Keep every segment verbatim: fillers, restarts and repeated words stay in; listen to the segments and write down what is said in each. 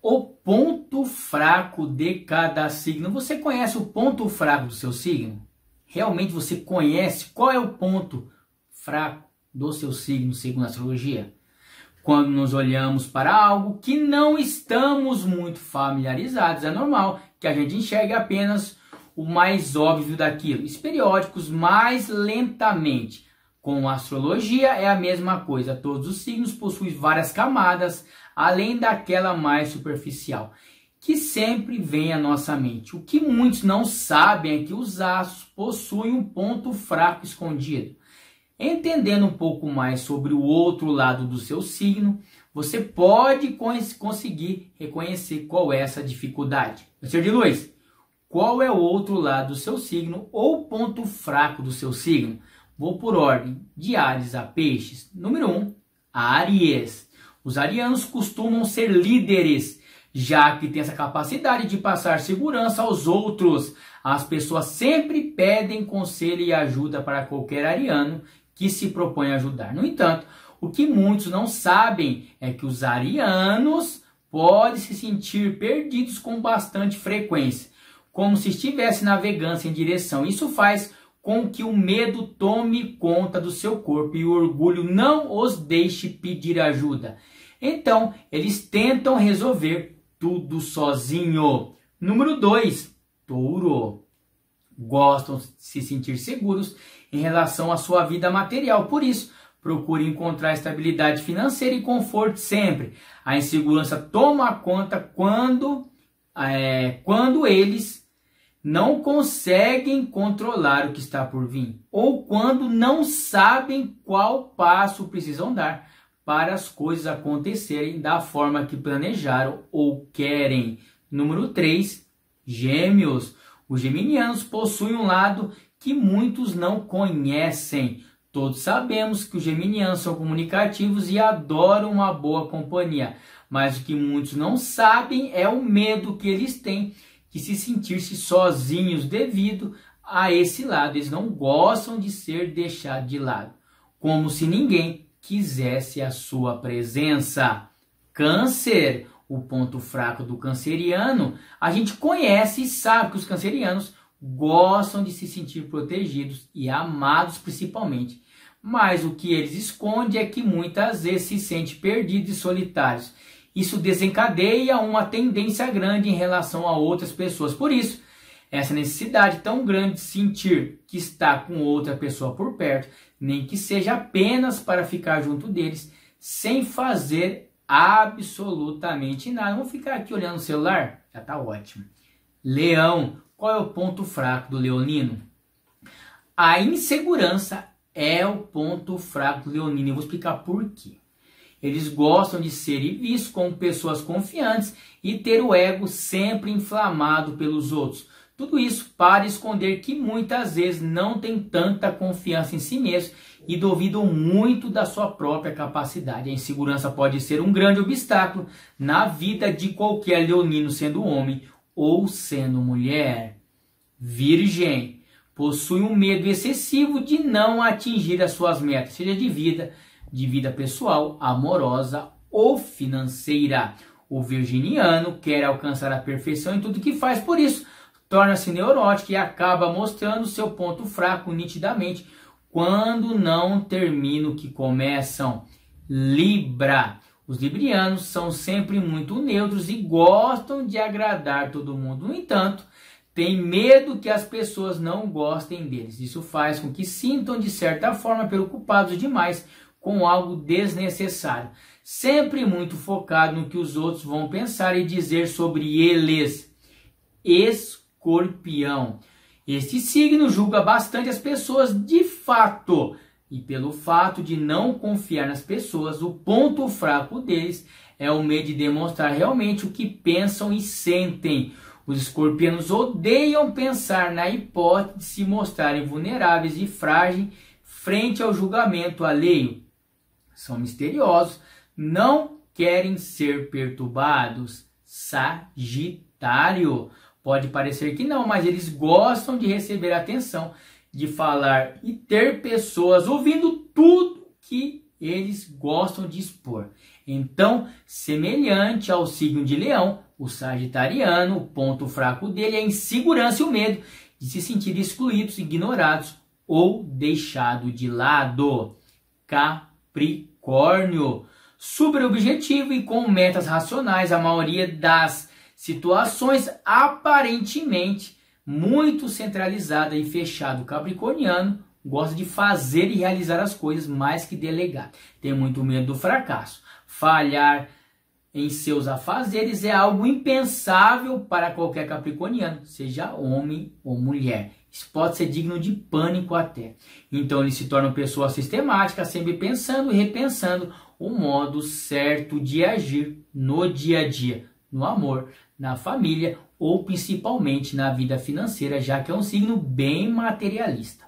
o ponto fraco de cada signo. Você conhece o ponto fraco do seu signo? Realmente você conhece qual é o ponto fraco do seu signo segundo a astrologia? Quando nos olhamos para algo que não estamos muito familiarizados, é normal que a gente enxergue apenas o mais óbvio daquilo. Os periódicos mais lentamente. Com a astrologia é a mesma coisa. Todos os signos possuem várias camadas, além daquela mais superficial, que sempre vem à nossa mente. O que muitos não sabem é que os astros possuem um ponto fraco escondido. Entendendo um pouco mais sobre o outro lado do seu signo, você pode conseguir reconhecer qual é essa dificuldade. Meu ser de luz, qual é o outro lado do seu signo ou ponto fraco do seu signo? Vou por ordem, de Áries a Peixes. Número um, Áries. Os arianos costumam ser líderes, já que tem essa capacidade de passar segurança aos outros. As pessoas sempre pedem conselho e ajuda para qualquer ariano que se propõe a ajudar. No entanto, o que muitos não sabem é que os arianos podem se sentir perdidos com bastante frequência, como se estivesse navegando sem direção. Isso faz com que o medo tome conta do seu corpo e o orgulho não os deixe pedir ajuda. Então, eles tentam resolver tudo sozinho. Número dois, Touro. Gostam de se sentir seguros em relação à sua vida material. Por isso, procure encontrar estabilidade financeira e conforto sempre. A insegurança toma conta quando, é, quando eles não conseguem controlar o que está por vir, ou quando não sabem qual passo precisam dar para as coisas acontecerem da forma que planejaram ou querem. Número três, Gêmeos. Os geminianos possuem um lado que muitos não conhecem. Todos sabemos que os geminianos são comunicativos e adoram uma boa companhia, mas o que muitos não sabem é o medo que eles têm de se sentir-se sozinhos devido a esse lado. Eles não gostam de ser deixados de lado, como se ninguém quisesse a sua presença. Câncer, o ponto fraco do canceriano, a gente conhece e sabe que os cancerianos gostam de se sentir protegidos e amados principalmente. Mas o que eles escondem é que muitas vezes se sentem perdidos e solitários. Isso desencadeia uma tendência grande em relação a outras pessoas. Por isso, essa necessidade tão grande de sentir que está com outra pessoa por perto, nem que seja apenas para ficar junto deles, sem fazer absolutamente nada. Vamos ficar aqui olhando o celular? Já está ótimo. Leão. Qual é o ponto fraco do leonino? A insegurança é o ponto fraco do leonino. Eu vou explicar por quê. Eles gostam de serem vistos como pessoas confiantes e ter o ego sempre inflamado pelos outros. Tudo isso para esconder que muitas vezes não tem tanta confiança em si mesmo e duvidam muito da sua própria capacidade. A insegurança pode ser um grande obstáculo na vida de qualquer leonino, sendo homem ou sendo mulher. Virgem. Possui um medo excessivo de não atingir as suas metas, seja de vida, de vida pessoal, amorosa ou financeira. O virginiano quer alcançar a perfeição em tudo que faz, por isso torna-se neurótico e acaba mostrando seu ponto fraco nitidamente quando não termina o que começam. Libra. Os librianos são sempre muito neutros e gostam de agradar todo mundo. No entanto, têm medo que as pessoas não gostem deles. Isso faz com que sintam de certa forma preocupados demais com algo desnecessário, sempre muito focado no que os outros vão pensar e dizer sobre eles. Escorpião. Este signo julga bastante as pessoas de fato, e pelo fato de não confiar nas pessoas, o ponto fraco deles é o medo de demonstrar realmente o que pensam e sentem. Os escorpianos odeiam pensar na hipótese de se mostrarem vulneráveis e frágeis frente ao julgamento alheio. São misteriosos, não querem ser perturbados. Sagitário. Pode parecer que não, mas eles gostam de receber atenção, de falar e ter pessoas ouvindo tudo que eles gostam de expor. Então, semelhante ao signo de Leão, o sagitariano, o ponto fraco dele é a insegurança e o medo de se sentir excluídos, ignorados ou deixado de lado. Capricórnio, super objetivo e com metas racionais, a maioria das situações aparentemente muito centralizada e fechado. O capricorniano gosta de fazer e realizar as coisas mais que delegar. Tem muito medo do fracasso. Falhar em seus afazeres é algo impensável para qualquer capricorniano, seja homem ou mulher. Isso pode ser digno de pânico até. Então ele se torna uma pessoa sistemática, sempre pensando e repensando o modo certo de agir no dia a dia, no amor, na família ou principalmente na vida financeira, já que é um signo bem materialista.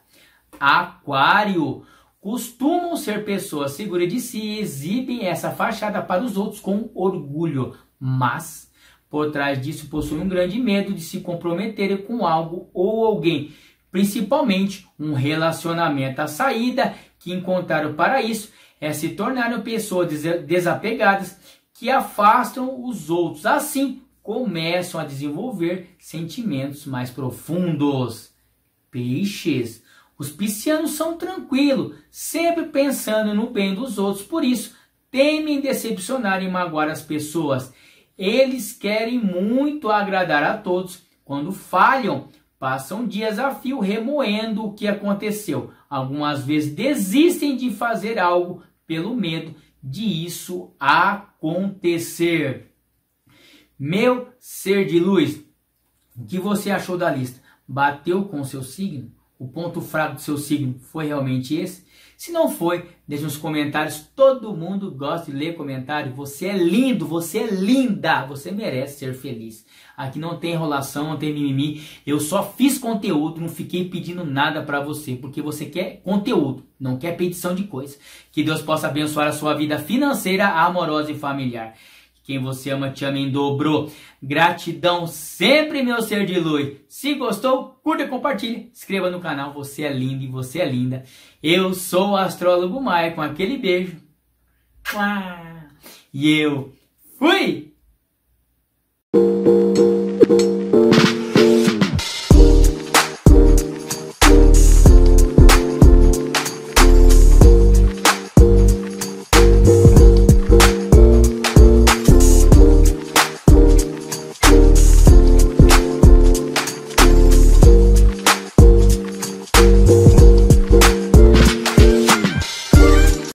Aquário, costumam ser pessoas seguras de si e exibem essa fachada para os outros com orgulho, mas por trás disso possuem um grande medo de se comprometerem com algo ou alguém, principalmente um relacionamento. A saída que encontraram para isso é se tornarem pessoas desapegadas que afastam os outros. Assim, começam a desenvolver sentimentos mais profundos. Peixes, os piscianos são tranquilos, sempre pensando no bem dos outros, por isso temem decepcionar e magoar as pessoas. Eles querem muito agradar a todos. Quando falham, passam dias a fio remoendo o que aconteceu. Algumas vezes desistem de fazer algo pelo medo de isso acontecer. Meu ser de luz, o que você achou da lista? Bateu com o seu signo? O ponto fraco do seu signo foi realmente esse? Se não foi, deixe nos comentários. Todo mundo gosta de ler comentário. Você é lindo, você é linda. Você merece ser feliz. Aqui não tem enrolação, não tem mimimi. Eu só fiz conteúdo, não fiquei pedindo nada para você. Porque você quer conteúdo, não quer petição de coisa. Que Deus possa abençoar a sua vida financeira, amorosa e familiar. Quem você ama, te ama em dobro. Gratidão sempre, meu ser de luz. Se gostou, curta e compartilha. Se inscreva no canal. Você é lindo e você é linda. Eu sou o astrólogo Maia com aquele beijo. E eu fui!